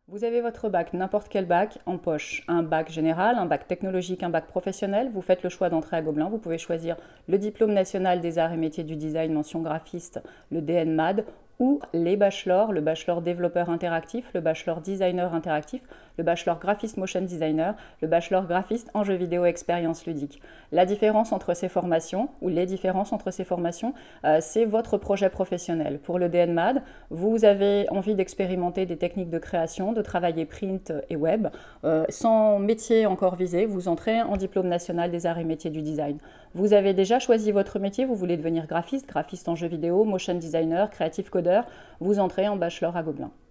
Vous avez votre bac, n'importe quel bac, en poche. Un bac général, un bac technologique, un bac professionnel. Vous faites le choix d'entrer à Gobelin. Vous pouvez choisir le diplôme national des arts et métiers du design, mention graphiste, le DNMAD, ou les bachelors, le bachelor développeur interactif, le bachelor designer interactif, le bachelor graphiste motion designer, le bachelor graphiste en jeux vidéo expérience ludique. La différence entre ces formations, ou les différences entre ces formations, c'est votre projet professionnel. Pour le DNMAD, vous avez envie d'expérimenter des techniques de création, de travailler print et web. Sans métier encore visé, vous entrez en diplôme national des arts et métiers du design. Vous avez déjà choisi votre métier, vous voulez devenir graphiste, graphiste en jeux vidéo, motion designer, creative coder, vous entrez en bachelor à Gobelin.